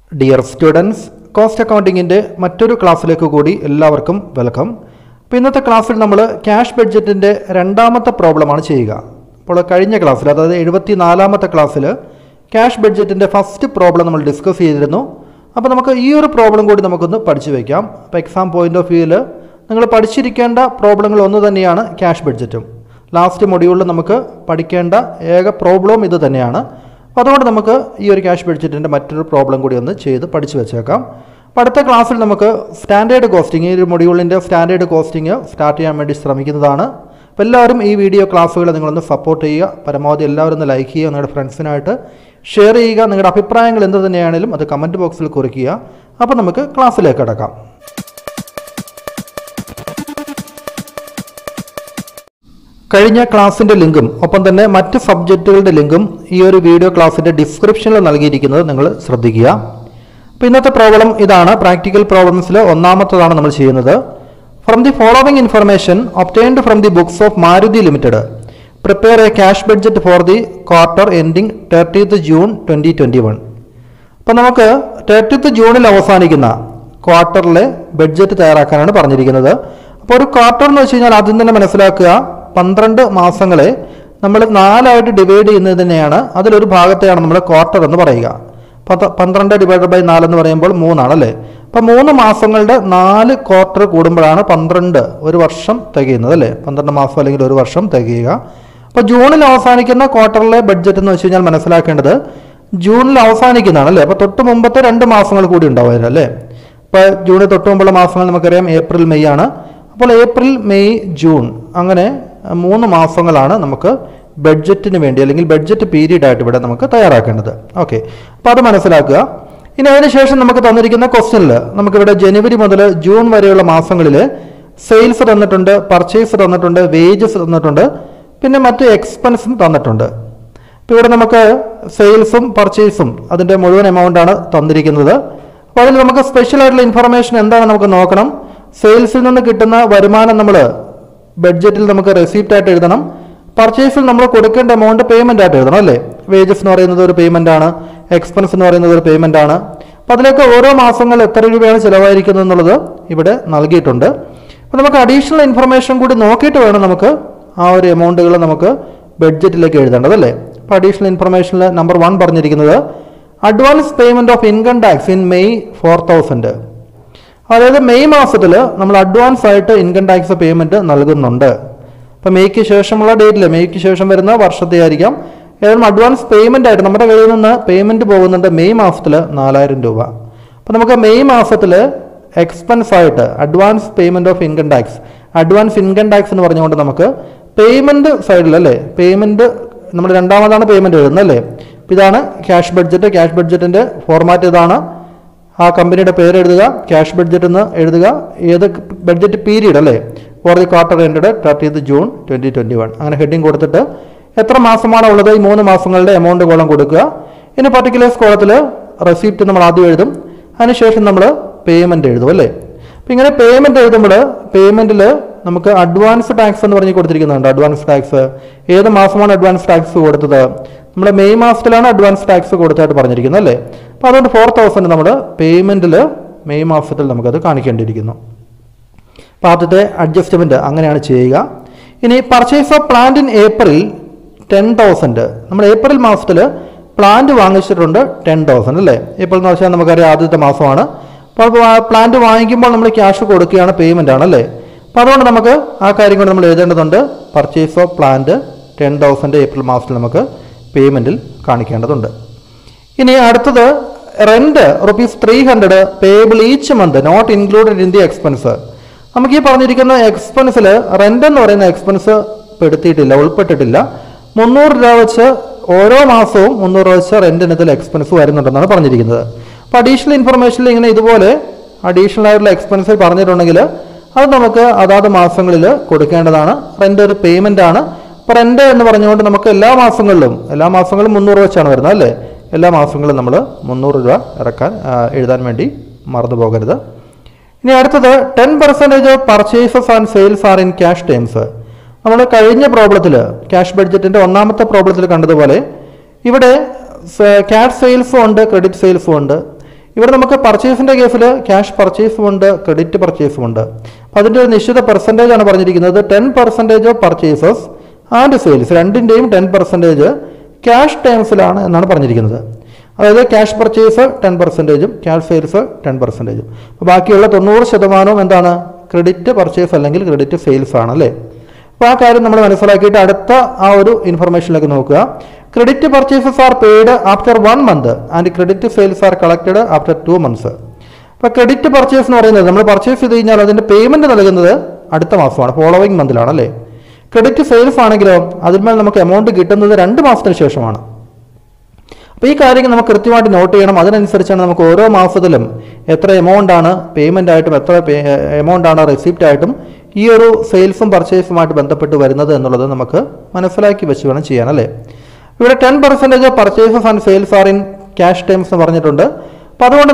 Dear students, cost accounting in മറ്റൊരു ക്ലാസ്സിലേക്ക് കൂടി എല്ലാവർക്കും വെൽക്കം. അപ്പോൾ ഇന്നത്തെ ക്ലാസ്സിൽ നമ്മൾ ക്യാഷ് ബഡ്ജറ്റിന്റെ രണ്ടാമത്തെ പ്രോബ്ലം ആണ് ചെയ്യുക. അപ്പോൾ കഴിഞ്ഞ ക്ലാസ്സിൽ അതായത് 74ാമത്തെ ക്ലാസ്സിൽ ക്യാഷ് ബഡ്ജറ്റിന്റെ ഫസ്റ്റ് പ്രോബ്ലം നമ്മൾ ഡിസ്കസ് ചെയ്തിരുന്നു. അപ്പോൾ നമുക്ക് ഈ ഒരു പ്രോബ്ലം കൂടി നമുക്കൊന്ന് പഠിച്ചു വയ്ക്കാം. അപ്പോൾ എക്സാം പോയിന്റ് ഓഫ് വ്യൂവിൽ നിങ്ങൾ പഠിച്ചിരിക്കേണ്ട പ്രോബ്ലങ്ങൾ ഒന്ന് തന്നെയാണ് ക്യാഷ് ബഡ്ജറ്റും. ലാസ്റ്റ് മൊഡ്യൂളിൽ നമുക്ക് പഠിക്കേണ്ട ഏക പ്രോബ്ലം ഇത് തന്നെയാണ്. അപ്പോൾ അതുകൊണ്ട് നമുക്ക് ഈ ഒരു ക്യാഷ് ബഡ്ജറ്റിൻ്റെ മറ്റൊരു പ്രോബ്ലം കൂടി ഒന്ന് ചെയ്ത് പഠിച്ചു വെച്ചേക്കാം. അപ്പോൾ അടുത്ത ക്ലാസ്സിൽ നമുക്ക് സ്റ്റാൻഡേർഡ് കോസ്റ്റിംഗ്, ഈ ഒരു മൊഡ്യൂളിൻ്റെ സ്റ്റാൻഡേർഡ് കോസ്റ്റിംഗ് സ്റ്റാർട്ട് ചെയ്യാൻ വേണ്ടി ശ്രമിക്കുന്നതാണ്. അപ്പോൾ എല്ലാവരും ഈ വീഡിയോ ക്ലാസ്സുകൾ നിങ്ങളൊന്ന് സപ്പോർട്ട് ചെയ്യുക, പരമാവധി എല്ലാവരും ഒന്ന് ലൈക്ക് ചെയ്യുക, നിങ്ങളുടെ ഫ്രണ്ട്സിനായിട്ട് ഷെയർ ചെയ്യുക, നിങ്ങളുടെ അഭിപ്രായങ്ങൾ എന്ത് തന്നെയാണെങ്കിലും അത് കമൻറ്റ് ബോക്സിൽ കുറിക്കുക. അപ്പോൾ നമുക്ക് ക്ലാസ്സിലേക്ക് കടക്കാം. കഴിഞ്ഞ ക്ലാസ്സിൻ്റെ ലിങ്കും ഒപ്പം തന്നെ മറ്റ് സബ്ജക്റ്റുകളുടെ ലിങ്കും ഈ ഒരു വീഡിയോ ക്ലാസ്സിൻ്റെ ഡിസ്ക്രിപ്ഷനിൽ നൽകിയിരിക്കുന്നത് നിങ്ങൾ ശ്രദ്ധിക്കുക. അപ്പോൾ ഇന്നത്തെ പ്രോബ്ലം ഇതാണ്. പ്രാക്ടിക്കൽ പ്രോബ്ലംസിൽ ഒന്നാമത്തതാണ് നമ്മൾ ചെയ്യുന്നത്. From the following information obtained from the books of Maruti limited prepare a cash budget for the quarter ending 30th June 2021. അപ്പോൾ നമുക്ക് 30th ജൂണിൽ അവസാനിക്കുന്ന ക്വാർട്ടറിലെ ബഡ്ജറ്റ് തയ്യാറാക്കാനാണ് പറഞ്ഞിരിക്കുന്നത്. അപ്പോൾ ഒരു ക്വാർട്ടർ എന്ന് വെച്ച് കഴിഞ്ഞാൽ ആദ്യം തന്നെ മനസ്സിലാക്കുക, 12 മാസങ്ങളെ നമ്മൾ 4ആയിട്ട് ഡിവൈഡ് ചെയ്യുന്നത് തന്നെയാണ്. അതിലൊരു ഭാഗത്തെയാണ് നമ്മൾ ക്വാർട്ടർ എന്ന് പറയുക. 12 ഡിവൈഡഡ് ബൈ 4 എന്ന് പറയുമ്പോൾ 3 ആണല്ലേ. അപ്പോൾ 3 മാസങ്ങളുടെ 4 ക്വാർട്ടർ കൂടുമ്പോഴാണ് 12 ഒരു വർഷം തികയുന്നത് അല്ലേ. 12 മാസം അല്ലെങ്കിൽ ഒരു വർഷം തികയുക. അപ്പോൾ ജൂണിൽ അവസാനിക്കുന്ന ക്വാർട്ടറിലെ ബഡ്ജറ്റ് എന്ന് വെച്ച് കഴിഞ്ഞാൽ മനസ്സിലാക്കേണ്ടത് ജൂണിൽ അവസാനിക്കുന്നതാണ് അല്ലേ. അപ്പോൾ തൊട്ട് മുമ്പത്തെ 2 മാസങ്ങൾ കൂടി ഉണ്ടാവുക അല്ലേ. ഇപ്പോൾ ജൂണിൽ തൊട്ട് മുമ്പുള്ള മാസങ്ങൾ നമുക്കറിയാം ഏപ്രിൽ മെയ് ആണ്. അപ്പോൾ ഏപ്രിൽ മെയ് ജൂൺ അങ്ങനെ 3 മാസങ്ങളാണ് നമുക്ക് ബഡ്ജറ്റിന് വേണ്ടി അല്ലെങ്കിൽ ബഡ്ജറ്റ് പീരീഡ് ആയിട്ട് ഇവിടെ നമുക്ക് തയ്യാറാക്കേണ്ടത്. ഓക്കെ, അപ്പോൾ അത് മനസ്സിലാക്കുക. ഇനി അതിനുശേഷം നമുക്ക് തന്നിരിക്കുന്ന ക്വസ്റ്റ്യനിൽ നമുക്കിവിടെ ജനുവരി മുതൽ ജൂൺ വരെയുള്ള മാസങ്ങളിൽ സെയിൽസ് തന്നിട്ടുണ്ട്, പർച്ചേസ് തന്നിട്ടുണ്ട്, വേജസ് തന്നിട്ടുണ്ട്, പിന്നെ മറ്റ് എക്സ്പെൻസും തന്നിട്ടുണ്ട്. ഇപ്പോൾ ഇവിടെ നമുക്ക് സെയിൽസും പർച്ചേസും അതിൻ്റെ മുഴുവൻ എമൗണ്ടാണ് തന്നിരിക്കുന്നത്. അപ്പോൾ അതിൽ നമുക്ക് സ്പെഷ്യൽ ആയിട്ടുള്ള ഇൻഫർമേഷൻ എന്താണ് നമുക്ക് നോക്കണം. സെയിൽസിൽ നിന്ന് കിട്ടുന്ന വരുമാനം നമ്മൾ ബഡ്ജറ്റിൽ നമുക്ക് റെസിപ്റ്റ് ആയിട്ട് എഴുതണം. പർച്ചേസിൽ നമ്മൾ കൊടുക്കേണ്ട എമൗണ്ട് പേയ്മെൻ്റ് ആയിട്ട് എഴുതണം അല്ലേ. വേജസ് എന്ന് പറയുന്നത് ഒരു പേയ്മെൻ്റ് ആണ്, എക്സ്പെൻസ് എന്ന് പറയുന്നത് ഒരു പേയ്മെൻ്റ് ആണ്. അപ്പോൾ അതിലേക്ക് ഓരോ മാസങ്ങളിൽ എത്ര രൂപയാണ് ചിലവായിരിക്കുന്നത് എന്നുള്ളത് ഇവിടെ നൽകിയിട്ടുണ്ട്. അപ്പോൾ നമുക്ക് അഡീഷണൽ ഇൻഫർമേഷൻ കൂടി നോക്കിയിട്ട് വേണം നമുക്ക് ആ ഒരു എമൗണ്ടുകൾ നമുക്ക് ബഡ്ജറ്റിലേക്ക് എഴുതേണ്ടത് അല്ലേ. അപ്പോൾ അഡീഷണൽ ഇൻഫർമേഷനിൽ നമ്പർ 1 പറഞ്ഞിരിക്കുന്നത് advance payment of income tax in May 4000. അതായത് മെയ് മാസത്തിൽ നമ്മൾ അഡ്വാൻസ് ആയിട്ട് ഇൻകം ടാക്സ് പേയ്മെൻറ്റ് നൽകുന്നുണ്ട്. അപ്പോൾ മെയ്ക്ക് ശേഷമുള്ള ഡേറ്റിൽ മെയ്ക്ക് ശേഷം വരുന്ന വർഷത്തെ ആയിരിക്കാം. ഏതായാലും അഡ്വാൻസ് പേയ്മെൻ്റ് ആയിട്ട് നമ്മുടെ കയ്യിൽ നിന്ന് പേയ്മെൻറ്റ് പോകുന്നുണ്ട് മെയ് മാസത്തിൽ 4000 രൂപ. അപ്പോൾ നമുക്ക് മെയ് മാസത്തിൽ എക്സ്പെൻസ് ആയിട്ട് advance payment of income tax, advance income tax എന്ന് പറഞ്ഞുകൊണ്ട് നമുക്ക് പേയ്മെൻറ്റ് സൈഡിലല്ലേ, പേയ്മെൻറ്റ് നമ്മൾ രണ്ടാമതാണ് പേയ്മെൻറ്റ് എഴുതുന്നത് അല്ലേ. അപ്പോൾ ഇതാണ് ക്യാഷ് ബഡ്ജറ്റ്. ക്യാഷ് ബഡ്ജറ്റിൻ്റെ ഫോർമാറ്റ് ഇതാണ്. ആ കമ്പനിയുടെ പേര് എഴുതുക, ക്യാഷ് ബഡ്ജറ്റ് എന്ന് എഴുതുക, ഏത് ബഡ്ജറ്റ് പീരീഡ് അല്ലേ, for the quarter ended 30th June 2021. അങ്ങനെ ഹെഡിങ് കൊടുത്തിട്ട് എത്ര മാസമാണോ ഉള്ളത് ഈ 3 മാസങ്ങളുടെ എമൗണ്ട് കോളം കൊടുക്കുക. ഇനി പർട്ടിക്കുലേഴ്സ് കോളത്തിൽ റെസിപ്റ്റ് നമ്മൾ ആദ്യം എഴുതും, അതിനുശേഷം നമ്മൾ പേയ്മെൻറ്റ് എഴുതും അല്ലേ. അപ്പോൾ ഇങ്ങനെ പേയ്മെൻറ്റ് എഴുതുമ്പോൾ പേയ്മെൻറ്റിൽ നമുക്ക് അഡ്വാൻസ് ടാക്സ് എന്ന് പറഞ്ഞ് കൊടുത്തിരിക്കുന്നുണ്ട്. അഡ്വാൻസ് ടാക്സ് ഏത് മാസമാണ് അഡ്വാൻസ് ടാക്സ് കൊടുത്തത്, നമ്മൾ മെയ് മാസത്തിലാണ് അഡ്വാൻസ് ടാക്സ് കൊടുത്തായിട്ട് പറഞ്ഞിരിക്കുന്നത് അല്ലേ. അപ്പോൾ അതുകൊണ്ട് 4000 നമ്മൾ പേയ്മെൻറ്റിൽ മെയ് മാസത്തിൽ നമുക്കത് കാണിക്കേണ്ടിയിരിക്കുന്നു. അപ്പോൾ ആദ്യത്തെ അഡ്ജസ്റ്റ്മെൻറ്റ് അങ്ങനെയാണ് ചെയ്യുക. ഇനി purchase of plant in April 10,000. നമ്മൾ ഏപ്രിൽ മാസത്തിൽ പ്ലാന്റ് വാങ്ങിച്ചിട്ടുണ്ട് 10,000 അല്ലേ. ഏപ്രിൽ എന്ന് വെച്ചാൽ നമുക്കറിയാം ആദ്യത്തെ മാസമാണ്. അപ്പോൾ പ്ലാന്റ് വാങ്ങിക്കുമ്പോൾ നമ്മൾ ക്യാഷ് കൊടുക്കുകയാണ്, പേയ്മെൻ്റ് ആണല്ലേ. അപ്പോൾ അതുകൊണ്ട് നമുക്ക് ആ കാര്യം കൊണ്ട് നമ്മൾ എഴുതേണ്ടതുണ്ട്. പർച്ചേസ് ഓഫ് പ്ലാന്റ് 10,000 ഏപ്രിൽ മാസത്തിൽ നമുക്ക് പേയ്മെൻറ്റിൽ കാണിക്കേണ്ടതുണ്ട്. ഇനി അടുത്തത് rent ₹300 payable each month not included in the expense. നമുക്ക് ഈ പറഞ്ഞിരിക്കുന്ന എക്സ്പെൻസിൽ റെൻ്റ് എന്ന് പറയുന്ന എക്സ്പെൻസ് ഉൾപ്പെട്ടിട്ടില്ല. 300 രൂപ വെച്ച് ഓരോ മാസവും 300 രൂപ വെച്ച് റെൻറ്റിന് ഇതിൽ എക്സ്പെൻസ് വരുന്നുണ്ടെന്നാണ് പറഞ്ഞിരിക്കുന്നത്. അപ്പോൾ അഡീഷണൽ ഇൻഫർമേഷനിൽ ഇങ്ങനെ ഇതുപോലെ അഡീഷണൽ ആയിട്ടുള്ള എക്സ്പെൻസ് പറഞ്ഞിട്ടുണ്ടെങ്കിൽ അത് നമുക്ക് അതാത് മാസങ്ങളിൽ കൊടുക്കേണ്ടതാണ്. റെൻ്റ് ഒരു പേയ്മെൻ്റ് ആണ്. അപ്പോൾ റെൻ്റ് എന്ന് പറഞ്ഞുകൊണ്ട് നമുക്ക് എല്ലാ മാസങ്ങളിലും 300 രൂപ വെച്ചാണ് വരുന്നത് അല്ലേ. എല്ലാ മാസങ്ങളിലും നമ്മൾ 300 രൂപ എഴുതാൻ വേണ്ടി മറന്നു പോകരുത്. ഇനി അടുത്തത് 10% of purchases and sales are in cash terms. നമ്മൾ കഴിഞ്ഞ പ്രോബ്ലത്തിൽ ക്യാഷ് ബഡ്ജറ്റിൻ്റെ ഒന്നാമത്തെ പ്രോബ്ലത്തിൽ കണ്ടതുപോലെ ഇവിടെ ക്യാഷ് സെയിൽസും ഉണ്ട്, ക്രെഡിറ്റ് സെയിൽസും ഉണ്ട്. ഇവിടെ നമുക്ക് പർച്ചേസിൻ്റെ കേസിൽ ക്യാഷ് പർച്ചേസുമുണ്ട്, ക്രെഡിറ്റ് പർച്ചേസുമുണ്ട്. അപ്പോൾ അതിൻ്റെ ഒരു നിശ്ചിത പെർസെൻറ്റേജ് ആണ് പറഞ്ഞിരിക്കുന്നത്. 10% ഓഫ് പർച്ചേസസ് ആൻഡ് സെയിൽസ്, രണ്ടിൻ്റെയും 10% ക്യാഷ് ടേംസിലാണ് എന്നാണ് പറഞ്ഞിരിക്കുന്നത്. അതായത് ക്യാഷ് പർച്ചേസ് 10%, ക്യാഷ് സെയിൽസ് 10%. അപ്പോൾ ബാക്കിയുള്ള 90% എന്താണ്? ക്രെഡിറ്റ് പർച്ചേസ് അല്ലെങ്കിൽ ക്രെഡിറ്റ് സെയിൽസ് ആണ് അല്ലേ. അപ്പോൾ ആ കാര്യം നമ്മൾ മനസ്സിലാക്കിയിട്ട് അടുത്ത ആ ഒരു ഇൻഫർമേഷനിലേക്ക് നോക്കുക. Credit purchases are paid after 1 month and credit sales are collected after 2 months. അപ്പോൾ ക്രെഡിറ്റ് പർച്ചേസ് എന്ന് പറയുന്നത് നമ്മൾ പർച്ചേസ് ചെയ്ത് കഴിഞ്ഞാൽ അതിൻ്റെ പേയ്മെൻറ്റ് നൽകുന്നത് അടുത്ത മാസമാണ്, ഫോളോവിങ് മന്തിലാണ് അല്ലേ. ക്രെഡിറ്റ് സെയിൽസ് ആണെങ്കിലോ അതിന്മേൽ നമുക്ക് എമൗണ്ട് കിട്ടുന്നത് 2 മാസത്തിന് ശേഷമാണ്. അപ്പോൾ ഈ കാര്യങ്ങൾ നമുക്ക് കൃത്യമായിട്ട് നോട്ട് ചെയ്യണം. അതിനനുസരിച്ചാണ് നമുക്ക് ഓരോ മാസത്തിലും എത്ര എമൗണ്ട് ആണ് പേയ്മെൻ്റ് ആയിട്ടും എത്ര എമൗണ്ട് ആണ് റെസിപ്റ്റ് ആയിട്ടും ഈ ഒരു സെയിൽസും പർച്ചേസുമായിട്ട് ബന്ധപ്പെട്ട് വരുന്നത് എന്നുള്ളത് നമുക്ക് മനസ്സിലാക്കി വെച്ച് വേണം ചെയ്യാൻ അല്ലേ. ഇവിടെ 10% purchases and sales are in cash terms എന്ന് പറഞ്ഞിട്ടുണ്ട്. അപ്പോൾ അതുകൊണ്ട്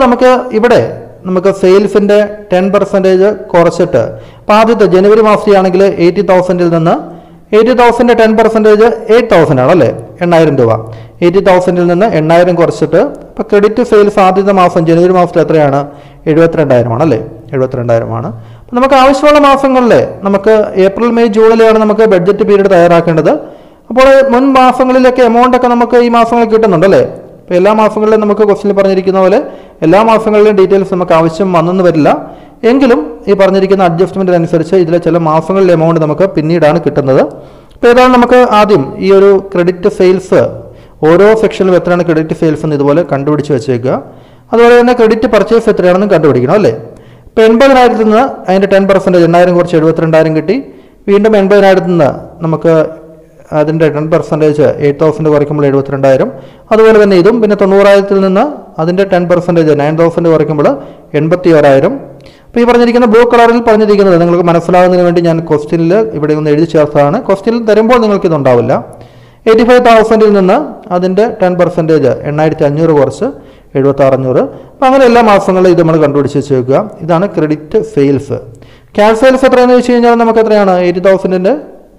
നമുക്ക് സെയിൽസിൻ്റെ 10% കുറച്ചിട്ട്, അപ്പോൾ ആദ്യത്തെ ജനുവരി മാസത്തിലാണെങ്കിൽ 80,000-ൽ നിന്ന് 80,000-ൻ്റെ 10% 8,000 ആണല്ലേ, 8,000 രൂപ. 80,000-ൽ നിന്ന് 8,000 കുറച്ചിട്ട് ഇപ്പോൾ ക്രെഡിറ്റ് സെയിൽസ് ആദ്യത്തെ മാസം ജനുവരി മാസത്തിൽ എത്രയാണ്? 72,000 ആണല്ലേ, 72,000 ആണ്. അപ്പോൾ നമുക്ക് ആവശ്യമുള്ള മാസങ്ങളിൽ നമുക്ക് ഏപ്രിൽ മെയ് ജൂണിലാണ് നമുക്ക് ബഡ്ജറ്റ് പീരീഡ് തയ്യാറാക്കേണ്ടത്. അപ്പോൾ മുൻ മാസങ്ങളിലൊക്കെ എമൗണ്ട് ഒക്കെ നമുക്ക് ഈ മാസങ്ങളിൽ കിട്ടുന്നുണ്ടല്ലേ. അപ്പോൾ എല്ലാ മാസങ്ങളിലും നമുക്ക് ക്വസ്റ്റ്യനിൽ പറഞ്ഞിരിക്കുന്ന പോലെ എല്ലാ മാസങ്ങളിലെയും ഡീറ്റെയിൽസ് നമുക്ക് ആവശ്യം വന്നെന്ന് വരില്ല. എങ്കിലും ഈ പറഞ്ഞിരിക്കുന്ന അഡ്ജസ്റ്റ്മെൻറ്റ് അനുസരിച്ച് ഇതിലെ ചില മാസങ്ങളിലെ എമൗണ്ട് നമുക്ക് പിന്നീടാണ് കിട്ടുന്നത്. അപ്പോൾ ഏതാണ് നമുക്ക് ആദ്യം ഈ ഒരു ക്രെഡിറ്റ് സെയിൽസ് ഓരോ സെക്ഷനിലും എത്രയാണ് ക്രെഡിറ്റ് സെയിൽസ് എന്ന് ഇതുപോലെ കണ്ടുപിടിച്ച് വെച്ചേക്കുക. അതുപോലെ തന്നെ ക്രെഡിറ്റ് പർച്ചേസ് എത്രയാണെന്ന് കണ്ടുപിടിക്കണം അല്ലേ. ഇപ്പോൾ 80,000-ൽ നിന്ന് അതിൻ്റെ 10% 8,000 കുറച്ച് 72,000 കിട്ടി. വീണ്ടും 80,000-ൽ നിന്ന് നമുക്ക് അതിൻ്റെ 10% 8,000 കുറയ്ക്കുമ്പോൾ 72,000. അതുപോലെ തന്നെ ഇതും പിന്നെ 90,000-ൽ നിന്ന് അതിൻ്റെ 10% 9,000 കുറയ്ക്കുമ്പോൾ 81,000. അപ്പോൾ ഈ പറഞ്ഞിരിക്കുന്ന ബ്ലൂ കളറിൽ പറഞ്ഞിരിക്കുന്നത് നിങ്ങൾക്ക് മനസ്സിലാകുന്നതിന് വേണ്ടി ഞാൻ ക്വസ്റ്റ്യനിൽ ഇവിടെ ഒന്ന് എഴുതി ചേർത്താണ്. ക്വസ്റ്റ്യനിൽ തരുമ്പോൾ നിങ്ങൾക്കിതുണ്ടാവില്ല. 85,000-ൽ നിന്ന് അതിൻ്റെ 10% 8,500 കുറച്ച് 76,500. അപ്പോൾ അങ്ങനെ എല്ലാ മാസങ്ങളിലും ഇത് നമ്മൾ കണ്ടുപിടിച്ച് വെച്ചേക്കുക. ഇതാണ് ക്രെഡിറ്റ് സെയിൽസ്. ക്യാഷ് സെയിൽസ് എത്രയാണെന്ന് വെച്ച് കഴിഞ്ഞാൽ നമുക്ക് എത്രയാണ്? 80,000-ൻ്റെ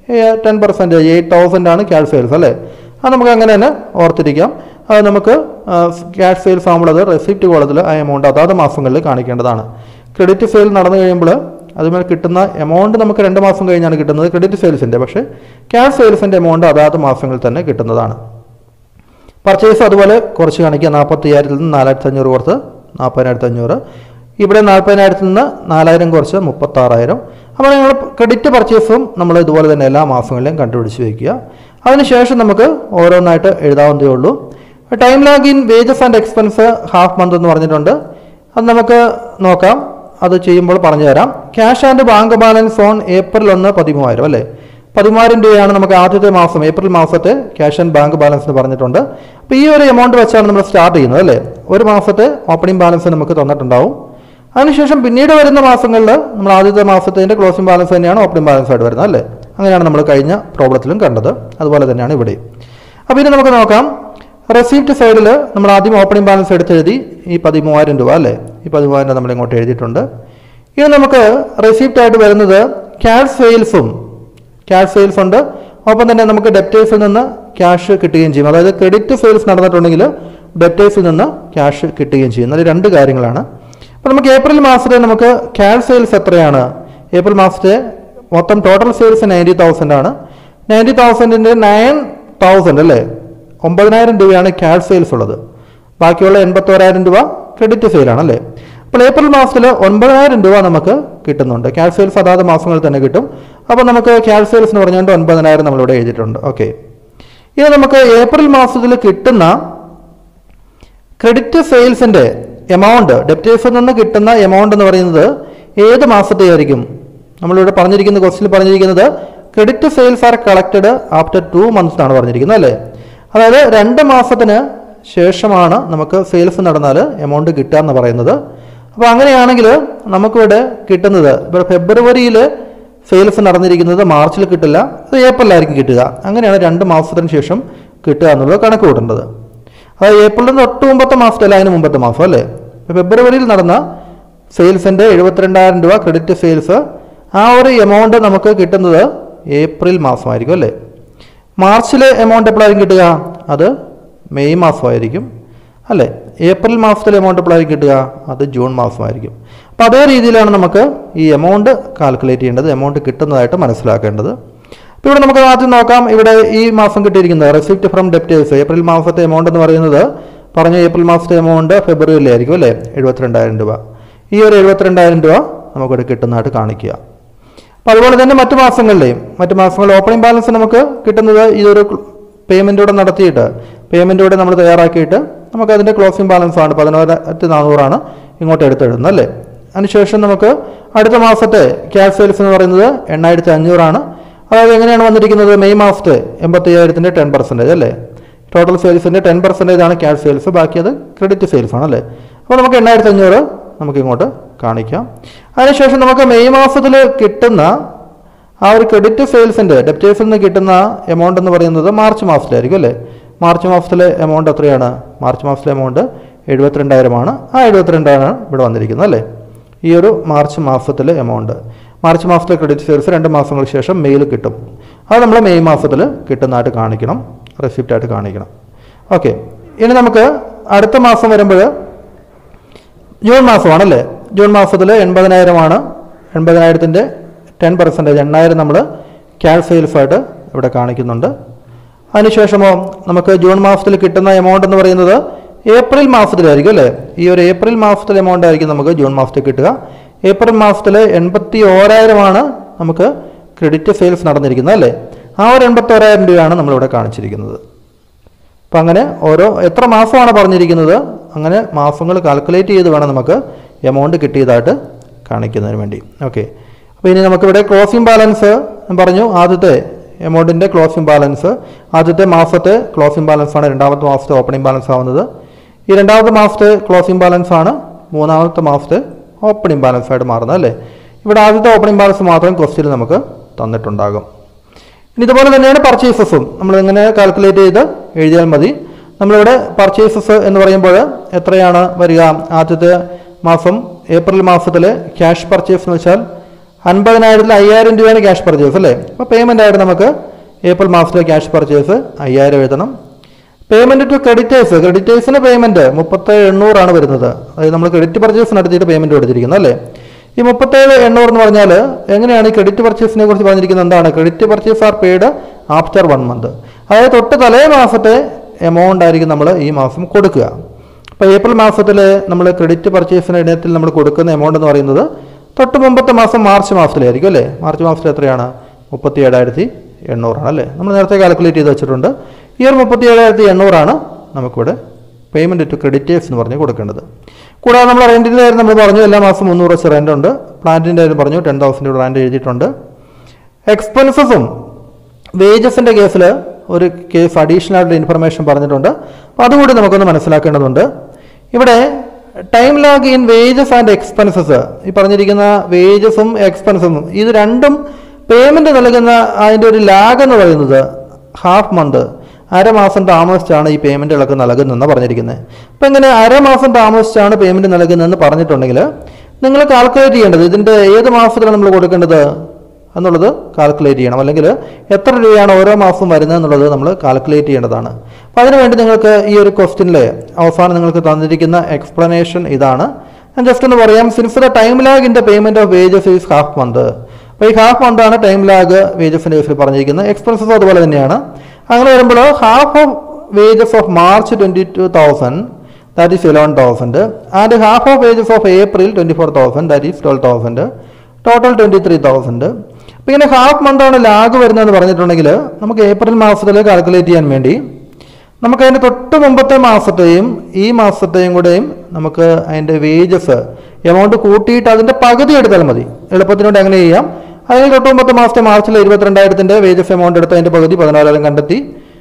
10% 8,000 ആണ് ക്യാഷ് സെയിൽസ് അല്ലേ. അത് നമുക്ക് അങ്ങനെ തന്നെ ഓർത്തിരിക്കാം. അത് നമുക്ക് ക്യാഷ് സെയിൽസ് ആകുമ്പോൾ അത് റെസിപ്റ്റ് കോളത്തിൽ ആ എമൗണ്ട് അതാത് മാസങ്ങളിൽ കാണിക്കേണ്ടതാണ്. ക്രെഡിറ്റ് സെയിൽ നടന്നു കഴിയുമ്പോൾ അതുമേൽ കിട്ടുന്ന എമൗണ്ട് നമുക്ക് 2 മാസം കഴിഞ്ഞാണ് കിട്ടുന്നത് ക്രെഡിറ്റ് സെയിൽസിൻ്റെ. പക്ഷേ ക്യാഷ് സെയിൽസിൻ്റെ എമൗണ്ട് അതാത് മാസങ്ങളിൽ തന്നെ കിട്ടുന്നതാണ്. പർച്ചേസ് അതുപോലെ കുറച്ച് കാണിക്കുക. 40,000-ൽ നിന്ന് 4,500 കുറച്ച് 40,500. ഇവിടെ 40,000-ൽ നിന്ന് 4,000 കുറച്ച് 36,000. അപ്പോൾ നിങ്ങൾ ക്രെഡിറ്റ് പർച്ചേസും നമ്മൾ ഇതുപോലെ തന്നെ എല്ലാ മാസങ്ങളിലും കണ്ടുപിടിച്ച് വയ്ക്കുക. അതിനുശേഷം നമുക്ക് ഓരോന്നായിട്ട് എഴുതാവുന്നതേ ഉള്ളൂ. Time lag in wages and expense half month എന്ന് പറഞ്ഞിട്ടുണ്ട്. അത് നമുക്ക് നോക്കാം. അത് ചെയ്യുമ്പോൾ പറഞ്ഞു തരാം. Cash and bank balance on April 1 13,000 അല്ലേ. 13,000 രൂപയാണ് നമുക്ക് ആദ്യത്തെ മാസം ഏപ്രിൽ മാസത്തെ ക്യാഷ് ആൻഡ് ബാങ്ക് ബാലൻസ് എന്ന് പറഞ്ഞിട്ടുണ്ട്. അപ്പോൾ ഈ ഒരു എമൗണ്ട് വെച്ചാണ് നമ്മൾ സ്റ്റാർട്ട് ചെയ്യുന്നത് അല്ലേ. ഒരു മാസത്തെ ഓപ്പണിംഗ് ബാലൻസ് നമുക്ക് തന്നിട്ടുണ്ടാവും. അതിനുശേഷം പിന്നീട് വരുന്ന മാസങ്ങളിൽ നമ്മൾ ആദ്യത്തെ മാസത്തിൻ്റെ ക്ലോസിംഗ് ബാലൻസ് തന്നെയാണ് ഓപ്പണിംഗ് ബാലൻസ് ആയിട്ട് വരുന്നത് അല്ലേ. അങ്ങനെയാണ് നമ്മൾ കഴിഞ്ഞ പ്രോബ്ലത്തിലും കണ്ടത്. അതുപോലെ തന്നെയാണ് ഇവിടെ. അപ്പോൾ ഇനി നമുക്ക് നോക്കാം. റെസിപ്റ്റ് സൈഡിൽ നമ്മൾ ആദ്യം ഓപ്പണിംഗ് ബാലൻസ് എടുത്തെഴുതി ഈ 13,000 രൂപ അല്ലേ. ഈ 13,000 നമ്മൾ ഇങ്ങോട്ട് എഴുതിയിട്ടുണ്ട്. ഇനി നമുക്ക് റെസിപ്റ്റ് ആയിട്ട് വരുന്നത് ക്യാഷ് സെയിൽസ് ഉണ്ട്. ഒപ്പം തന്നെ നമുക്ക് ഡെപ്റ്റേഴ്സിൽ നിന്ന് ക്യാഷ് കിട്ടുകയും ചെയ്യും. അതായത് ക്രെഡിറ്റ് സെയിൽസ് നടന്നിട്ടുണ്ടെങ്കിൽ ഡെപ്റ്റേഴ്സിൽ നിന്ന് ക്യാഷ് കിട്ടുകയും ചെയ്യും. അത് 2 കാര്യങ്ങളാണ്. അപ്പോൾ നമുക്ക് ഏപ്രിൽ മാസത്തെ നമുക്ക് ക്യാഷ് സെയിൽസ് എത്രയാണ്? ഏപ്രിൽ മാസത്തെ മൊത്തം ടോട്ടൽ സെയിൽസ് 90,000 ആണ്. 90,000-ൻ്റെ 9,000 അല്ലേ, 9,000 രൂപയാണ് ക്യാഷ് സെയിൽസ് ഉള്ളത്. ബാക്കിയുള്ള 81,000 രൂപ ക്രെഡിറ്റ് സെയിലാണ് അല്ലേ. അപ്പോൾ ഏപ്രിൽ മാസത്തിൽ 9,000 രൂപ നമുക്ക് കിട്ടുന്നുണ്ട്. ക്യാഷ് സെയിൽസ് അതാത് മാസങ്ങളിൽ തന്നെ കിട്ടും. അപ്പോൾ നമുക്ക് ക്യാഷ് സെയിൽസ് എന്ന് പറഞ്ഞുകൊണ്ട് 9,000 നമ്മളിവിടെ എഴുതിയിട്ടുണ്ട്. ഓക്കെ. ഇനി നമുക്ക് ഏപ്രിൽ മാസത്തിൽ കിട്ടുന്ന ക്രെഡിറ്റ് സെയിൽസിൻ്റെ എമൗണ്ട്, ഡെപ്റ്റേഴ്സിൽ നിന്ന് കിട്ടുന്ന എമൗണ്ട് എന്ന് പറയുന്നത് ഏത് മാസത്തെ ആയിരിക്കും? നമ്മളിവിടെ പറഞ്ഞിരിക്കുന്ന ക്വസ്റ്റ്യനിൽ പറഞ്ഞിരിക്കുന്നത് credit sales are collected after 2 months ആണ് പറഞ്ഞിരിക്കുന്നത് അല്ലേ. അതായത് 2 മാസത്തിന് ശേഷമാണ് നമുക്ക് സെയിൽസ് നടന്നാൽ എമൗണ്ട് കിട്ടുക എന്ന് പറയുന്നത്. അപ്പോൾ അങ്ങനെയാണെങ്കിൽ നമുക്കിവിടെ കിട്ടുന്നത് ഇപ്പോൾ ഫെബ്രുവരിയിൽ സെയിൽസ് നടന്നിരിക്കുന്നത് മാർച്ചിൽ കിട്ടില്ല, അത് ഏപ്രിലായിരിക്കും കിട്ടുക. അങ്ങനെയാണ് 2 മാസത്തിന് ശേഷം കിട്ടുക എന്നുള്ളത് കണക്ക് കൂട്ടേണ്ടത്. അതായത് ഏപ്രിലിൽ തൊട്ട് മുമ്പത്തെ മാസത്തില്ല, അതിന് മുമ്പത്തെ മാസം അല്ലേ. ഫെബ്രുവരിയിൽ നടന്ന സെയിൽസിൻ്റെ 72,000 രൂപ ക്രെഡിറ്റ് സെയിൽസ്, ആ ഒരു എമൗണ്ട് നമുക്ക് കിട്ടുന്നത് ഏപ്രിൽ മാസമായിരിക്കും അല്ലേ. മാർച്ചിലെ എമൗണ്ട് എപ്പോഴായിരിക്കും കിട്ടുക? അത് മെയ് മാസമായിരിക്കും അല്ലേ. ഏപ്രിൽ മാസത്തിലെ എമൗണ്ട് എപ്പോഴായിരിക്കും കിട്ടുക? അത് ജൂൺ മാസമായിരിക്കും. അപ്പോൾ അതേ രീതിയിലാണ് നമുക്ക് ഈ എമൗണ്ട് കാൽക്കുലേറ്റ് ചെയ്യേണ്ടത്, എമൗണ്ട് കിട്ടുന്നതായിട്ട് മനസ്സിലാക്കേണ്ടത്. അപ്പോൾ ഇവിടെ നമുക്ക് ആദ്യം നോക്കാം. ഇവിടെ ഈ മാസം കിട്ടിയിരിക്കുന്നത് റെസിപ്റ്റ് ഫ്രം ഡെപ്റ്റേഴ്സ്, ഏപ്രിൽ മാസത്തെ എമൗണ്ട് എന്ന് പറയുന്നത് പറഞ്ഞ ഏപ്രിൽ മാസത്തെ എമൗണ്ട് ഫെബ്രുവരിയിലായിരിക്കും അല്ലേ, 72,000 രൂപ. ഈ ഒരു 72,000 രൂപ നമുക്കിവിടെ കിട്ടുന്നതായിട്ട് കാണിക്കുക. അപ്പോൾ അതുപോലെ തന്നെ മറ്റു മാസങ്ങളിൽ ഓപ്പണിംഗ് ബാലൻസ് നമുക്ക് കിട്ടുന്നത് ഈ ഒരു പേയ്മെൻറ്റോടെ നടത്തിയിട്ട് പേയ്മെൻറ്റോടെ നമ്മൾ തയ്യാറാക്കിയിട്ട് നമുക്ക് അതിൻ്റെ ക്ലോസിംഗ് ബാലൻസ് ആണ് 11,400 ഇങ്ങോട്ട് എടുത്തിടുന്നത് അല്ലേ. അതിനുശേഷം നമുക്ക് അടുത്ത മാസത്തെ ക്യാഷ് സെയിൽസ് എന്ന് പറയുന്നത് 8,500. അതായത് എങ്ങനെയാണ് വന്നിരിക്കുന്നത്? മെയ് മാസത്തെ 85,000-ൻ്റെ 10% അല്ലേ. ടോട്ടൽ സെയിൽസിൻ്റെ 10% ആണ് ക്യാഷ് സെയിൽസ്, ബാക്കി അത് ക്രെഡിറ്റ് സെയിൽസ് ആണ് അല്ലേ. അപ്പോൾ നമുക്ക് 8,500 നമുക്ക് ഇങ്ങോട്ട് കാണിക്കാം. അതിനുശേഷം നമുക്ക് മെയ് മാസത്തിൽ കിട്ടുന്ന ആ ഒരു ക്രെഡിറ്റ് സെയിൽസിൻ്റെ ഡെപ്റ്റേഴ്സിൽ നിന്ന് കിട്ടുന്ന എമൗണ്ട് എന്ന് പറയുന്നത് മാർച്ച് മാസത്തിലായിരിക്കും അല്ലേ. മാർച്ച് മാസത്തിലെ എമൗണ്ട് എത്രയാണ്? മാർച്ച് മാസത്തിലെ എമൗണ്ട് 72,000 ആ 72,000 ഇവിടെ വന്നിരിക്കുന്നത് അല്ലേ. ഈ ഒരു മാർച്ച് മാസത്തിലെ എമൗണ്ട്, മാർച്ച് മാസത്തിലെ ക്രെഡിറ്റ് സെയിൽസ് 2 മാസങ്ങൾക്ക് ശേഷം മെയ്യിൽ കിട്ടും. അത് നമ്മൾ മെയ് മാസത്തിൽ കിട്ടുന്നതായിട്ട് കാണിക്കണം, റെസിപ്റ്റായിട്ട് കാണിക്കണം. ഓക്കെ, ഇനി നമുക്ക് അടുത്ത മാസം വരുമ്പോൾ ജൂൺ മാസമാണല്ലേ. ജൂൺ മാസത്തിൽ 80,000 80,000-ൻ്റെ 10%, 8,000 നമ്മൾ ക്യാഷ് സെയിൽസായിട്ട് ഇവിടെ കാണിക്കുന്നുണ്ട്. അതിനുശേഷമോ നമുക്ക് ജൂൺ മാസത്തിൽ കിട്ടുന്ന എമൗണ്ട് എന്ന് പറയുന്നത് ഏപ്രിൽ മാസത്തിലായിരിക്കും അല്ലേ. ഈ ഒരു ഏപ്രിൽ മാസത്തിലെ എമൗണ്ട് ആയിരിക്കും നമുക്ക് ജൂൺ മാസത്തിൽ കിട്ടുക. ഏപ്രിൽ മാസത്തിൽ 81,000 നമുക്ക് ക്രെഡിറ്റ് സെയിൽസ് നടന്നിരിക്കുന്നത് അല്ലേ. ആ ഒരു 81,000 രൂപയാണ് നമ്മളിവിടെ കാണിച്ചിരിക്കുന്നത്. അപ്പം അങ്ങനെ എത്ര മാസമാണ് പറഞ്ഞിരിക്കുന്നത്, അങ്ങനെ മാസങ്ങൾ കാൽക്കുലേറ്റ് ചെയ്ത് വേണം നമുക്ക് എമൗണ്ട് കിട്ടിയതായിട്ട് കാണിക്കുന്നതിന് വേണ്ടി. ഓക്കെ, അപ്പോൾ ഇനി നമുക്കിവിടെ ക്ലോസിംഗ് ബാലൻസ് പറഞ്ഞു. ആദ്യത്തെ എമൗണ്ടിൻ്റെ ക്ലോസിംഗ് ബാലൻസ് ആദ്യത്തെ മാസത്തെ ക്ലോസിംഗ് ബാലൻസ് ആണ് രണ്ടാമത്തെ മാസത്തെ ഓപ്പണിംഗ് ബാലൻസ് ആവുന്നത്. ഈ രണ്ടാമത്തെ മാസത്തെ ക്ലോസിംഗ് ബാലൻസ് ആണ് മൂന്നാമത്തെ മാസത്തെ ഓപ്പണിംഗ് ബാലൻസ് ആയിട്ട് മാറുന്നത് അല്ലേ. ഇവിടെ ആദ്യത്തെ ഓപ്പണിംഗ് ബാലൻസ് മാത്രം ക്വസ്റ്റ്യനിൽ നമുക്ക് തന്നിട്ടുണ്ടാകും. ഇനി ഇതുപോലെ തന്നെയാണ് പർച്ചേസസും നമ്മൾ ഇങ്ങനെ കാൽക്കുലേറ്റ് ചെയ്ത് എഴുതിയാൽ മതി. നമ്മളിവിടെ പർച്ചേസസ് എന്ന് പറയുമ്പോൾ എത്രയാണ് വരിക? ആദ്യത്തെ മാസം ഏപ്രിൽ മാസത്തിലെ ക്യാഷ് പർച്ചേസ് എന്ന് വെച്ചാൽ 50,000-ൽ 5,000 രൂപയാണ് ക്യാഷ് പർച്ചേസ് അല്ലേ. അപ്പോൾ പേയ്മെൻ്റ് ആയിട്ട് നമുക്ക് ഏപ്രിൽ മാസത്തിലെ ക്യാഷ് പർച്ചേസ് 5,000 എഴുതണം. പേയ്മെൻറ്റ് ടു ക്രെഡിറ്റേഴ്സിന് പേയ്മെൻറ്റ് 37,800 വരുന്നത്. അതായത് നമ്മൾ ക്രെഡിറ്റ് പർച്ചേസ് നടത്തിയിട്ട് പേയ്മെൻറ്റ് കൊടുത്തിരിക്കുന്നത് അല്ലേ. ഈ 37,800 എന്ന് പറഞ്ഞാൽ എങ്ങനെയാണ് ഈ ക്രെഡിറ്റ് പർച്ചേസിനെ കുറിച്ച് പറഞ്ഞിരിക്കുന്നത്? എന്താണ് credit purchase are paid after 1 month. അതായത് തൊട്ട് തലേ മാസത്തെ എമൗണ്ട് ആയിരിക്കും നമ്മൾ ഈ മാസം കൊടുക്കുക. അപ്പോൾ ഏപ്രിൽ മാസത്തിൽ നമ്മൾ ക്രെഡിറ്റ് പർച്ചേസിന് ഇനത്തിൽ നമ്മൾ കൊടുക്കുന്ന എമൗണ്ട് എന്ന് പറയുന്നത് തൊട്ട് മുമ്പത്തെ മാസം മാർച്ച് മാസത്തിലായിരിക്കും അല്ലേ. മാർച്ച് മാസത്തിൽ എത്രയാണ്? 37,800 അല്ലേ. നമ്മൾ നേരത്തെ കാൽക്കുലേറ്റ് ചെയ്ത് വെച്ചിട്ടുണ്ട്. ഈ ഒരു 37,800 നമുക്കിവിടെ പേയ്മെൻറ്റ് ടു ക്രെഡിറ്റേഴ്സ് എന്ന് പറഞ്ഞ് കൊടുക്കേണ്ടത്. കൂടാതെ നമ്മൾ റെൻറ്റിൻ്റെ കാര്യം നമ്മൾ പറഞ്ഞു, എല്ലാ മാസം 300 വെച്ച് റെൻ്റ് ഉണ്ട്. പ്ലാന്റിൻ്റെ കാര്യം പറഞ്ഞു, 10,000 രൂപ റെൻ്റ് എഴുതിയിട്ടുണ്ട്. എക്സ്പെൻസസും വേജസിൻ്റെ കേസിൽ ഒരു കേസ് അഡീഷണൽ ആയിട്ടുള്ള ഇൻഫർമേഷൻ പറഞ്ഞിട്ടുണ്ട്. അപ്പോൾ അതുകൂടി നമുക്കൊന്ന് മനസ്സിലാക്കേണ്ടതുണ്ട്. ഇവിടെ time lag in wages and expenses, ഈ പറഞ്ഞിരിക്കുന്ന വേജസും എക്സ്പെൻസും ഇത് രണ്ടും പേയ്മെൻറ്റ് നൽകുന്ന അതിൻ്റെ ഒരു ലാഗ് എന്ന് പറയുന്നത് ഹാഫ് മന്ത്, അരമാസം താമസിച്ചാണ് ഈ പേയ്മെൻറ്റുകളൊക്കെ നൽകുന്നതെന്ന് പറഞ്ഞിരിക്കുന്നത്. അപ്പോൾ ഇങ്ങനെ അരമാസം താമസിച്ചാണ് പേയ്മെൻറ്റ് നൽകുന്നതെന്ന് പറഞ്ഞിട്ടുണ്ടെങ്കിൽ നിങ്ങൾ കാൽക്കുലേറ്റ് ചെയ്യേണ്ടത് ഇതിൻ്റെ ഏത് മാസത്തിലാണ് നമ്മൾ കൊടുക്കേണ്ടത് എന്നുള്ളത് കാൽക്കുലേറ്റ് ചെയ്യണം. അല്ലെങ്കിൽ എത്ര രൂപയാണ് ഓരോ മാസവും വരുന്നത് എന്നുള്ളത് നമ്മൾ കാൽക്കുലേറ്റ് ചെയ്യേണ്ടതാണ്. അപ്പോൾ അതിനുവേണ്ടി നിങ്ങൾക്ക് ഈ ഒരു ക്വസ്റ്റ്യനിലെ അവസാനം നിങ്ങൾക്ക് തന്നിരിക്കുന്ന എക്സ്പ്ലനേഷൻ ഇതാണ്. ഞാൻ ജസ്റ്റ് ഒന്ന് പറയാം. Since the time lag in the payment of wages is half month. അപ്പോൾ ഈ ഹാഫ് മന്താണ് ടൈം ലാഗ് വേജസിൻ്റെ കേസിൽ പറഞ്ഞിരിക്കുന്നത്. എക്സ്പെൻസസ് അതുപോലെ തന്നെയാണ്. അങ്ങനെ വരുമ്പോൾ half of wages of March 22,000 that is 11,000 and half of wages of April 24,000 that is 12,000 total 23,000. അപ്പോൾ ഇങ്ങനെ ഹാഫ് മന്താണ് ലാഗ് വരുന്നതെന്ന് പറഞ്ഞിട്ടുണ്ടെങ്കിൽ നമുക്ക് ഏപ്രിൽ മാസത്തിൽ കാൽക്കുലേറ്റ് ചെയ്യാൻ വേണ്ടി നമുക്ക് അതിൻ്റെ തൊട്ട് മുമ്പത്തെ മാസത്തെയും ഈ മാസത്തെയും കൂടെയും നമുക്ക് അതിൻ്റെ വേജസ് എമൗണ്ട് കൂട്ടിയിട്ട് അതിൻ്റെ പകുതി എടുത്താൽ മതി. എളുപ്പത്തിനോട് അങ്ങനെ ചെയ്യാം. അതിന് തൊട്ട് മുമ്പത്തെ മാസത്തെ മാർച്ചിലെ 22,000-ൻ്റെ വേജസ് എമൗണ്ട് എടുത്ത് അതിൻ്റെ പകുതി 14,000 കണ്ടെത്തി.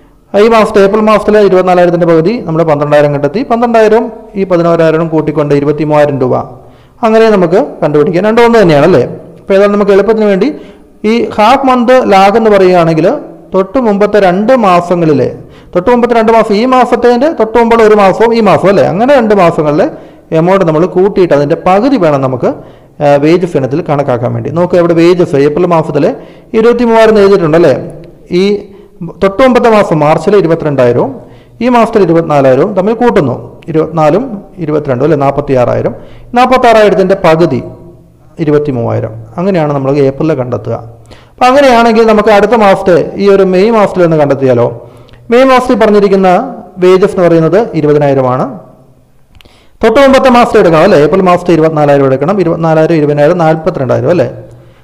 ഈ മാസത്തെ ഏപ്രിൽ മാസത്തിലെ 24,000-ൻ്റെ പകുതി നമ്മൾ 12,000 കണ്ടെത്തി. 12,000 ഈ 11,000 കൂട്ടിക്കൊണ്ട് 23,000 രൂപ. അങ്ങനെ നമുക്ക് കണ്ടുപിടിക്കാം. രണ്ടും ഒന്ന് തന്നെയാണ് അല്ലേ. അപ്പോൾ ഏതായാലും നമുക്ക് എളുപ്പത്തിന് വേണ്ടി ഈ ഹാഫ് മന്ത് ലാഗ് എന്ന് പറയുകയാണെങ്കിൽ തൊട്ട് മുമ്പത്തെ 2 മാസങ്ങളിലെ തൊട്ട് മുമ്പത്തെ 2 മാസം ഈ മാസത്തേൻ്റെ തൊട്ട് മുമ്പുള്ള ഒരു മാസവും ഈ മാസവും അല്ലേ, അങ്ങനെ 2 മാസങ്ങളിലെ എമൗണ്ട് നമ്മൾ കൂട്ടിയിട്ട് അതിൻ്റെ പകുതി വേണം നമുക്ക് വേജസ് ഇനത്തിൽ കണക്കാക്കാൻ വേണ്ടി. നോക്കുക, ഇവിടെ വേജസ് ഏപ്രിൽ മാസത്തിൽ 23,000 എഴുതിയിട്ടുണ്ടല്ലേ. ഈ തൊട്ട് മുമ്പത്തെ മാസം മാർച്ചിൽ 22,000 ഈ മാസത്തിൽ 24,000 തമ്മിൽ കൂട്ടുന്നു. 24ഉം 22ഉം അല്ലേ 46,000. 46,000ത്തിൻ്റെ പകുതി 23,000. അങ്ങനെയാണ് നമ്മൾ ഏപ്രിലിൽ കണ്ടെത്തുക. അപ്പോൾ അങ്ങനെയാണെങ്കിൽ നമുക്ക് അടുത്ത മാസത്തെ ഈ ഒരു മെയ് മാസത്തിൽ ഒന്ന് കണ്ടെത്തിയാലോ? മെയ് മാസത്തിൽ പറഞ്ഞിരിക്കുന്ന വേജസ് എന്ന് പറയുന്നത് 20,000 തൊട്ട് മുമ്പത്തെ മാസത്തെ എടുക്കണം അല്ലേ? ഏപ്രിൽ മാസത്തെ 24,000 എടുക്കണം. 24,000 20,000 42,000 അല്ലേ?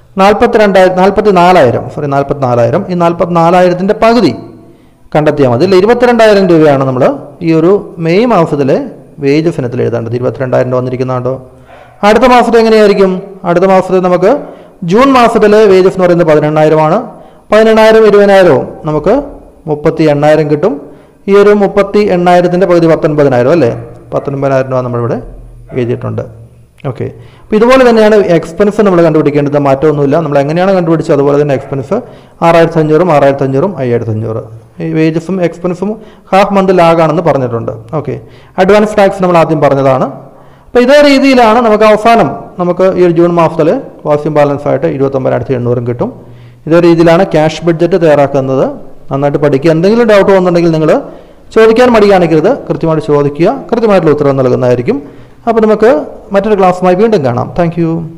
44,000 ഈ 44,000ത്തിൻ്റെ പകുതി കണ്ടെത്തിയാൽ മതി. 22,000 രൂപയാണ് നമ്മൾ ഈ ഒരു മെയ് മാസത്തിലെ വേജസ് ഇനത്തിൽ എഴുതേണ്ടത്. 22,000 വന്നിരിക്കുന്നുണ്ടോ? അടുത്ത മാസത്തെ എങ്ങനെയായിരിക്കും? അടുത്ത മാസത്തിൽ നമുക്ക് ജൂൺ മാസത്തിലെ വേജസ് എന്ന് പറയുന്നത് 18,000 18,000 20,000 നമുക്ക് 38,000 കിട്ടും. ഈ ഒരു 38,000ത്തിൻ്റെ പകുതി 19,000 അല്ലേ? 19,000 രൂപ നമ്മളിവിടെ എഴുതിയിട്ടുണ്ട്. ഓക്കെ. അപ്പോൾ ഇതുപോലെ തന്നെയാണ് എക്സ്പെൻസ് നമ്മൾ കണ്ടുപിടിക്കേണ്ടത്. മാറ്റമൊന്നുമില്ല. നമ്മൾ എങ്ങനെയാണ് കണ്ടുപിടിച്ചത് അതുപോലെ തന്നെ എക്സ്പെൻസ് 6,500 6,500 5,500. ഈ വേജസും എക്സ്പെൻസും ഹാഫ് മന്ത് ലാഗാണെന്ന് പറഞ്ഞിട്ടുണ്ട്. ഓക്കെ. അഡ്വാൻസ് ടാക്സ് നമ്മൾ ആദ്യം പറഞ്ഞതാണ്. അപ്പോൾ ഇതേ രീതിയിലാണ് നമുക്ക് അവസാനം നമുക്ക് ഈ ഒരു ജൂൺ മാസത്തിൽ വാസ്യം ബാലൻസ് ആയിട്ട് 29,800 കിട്ടും. ഇതേ രീതിയിലാണ് ക്യാഷ് ബഡ്ജറ്റ് തയ്യാറാക്കുന്നത്. നന്നായിട്ട് പഠിക്കുക. എന്തെങ്കിലും ഡൗട്ട് വന്നിട്ടുണ്ടെങ്കിൽ നിങ്ങൾ ചോദിക്കാൻ മടി കാണിക്കരുത്. കൃത്യമായിട്ട് ചോദിക്കുക. കൃത്യമായിട്ടുള്ള ഉത്തരം നൽകുന്നതായിരിക്കും. അപ്പോൾ നമുക്ക് മറ്റൊരു ക്ലാസ്സുമായി വീണ്ടും കാണാം. താങ്ക്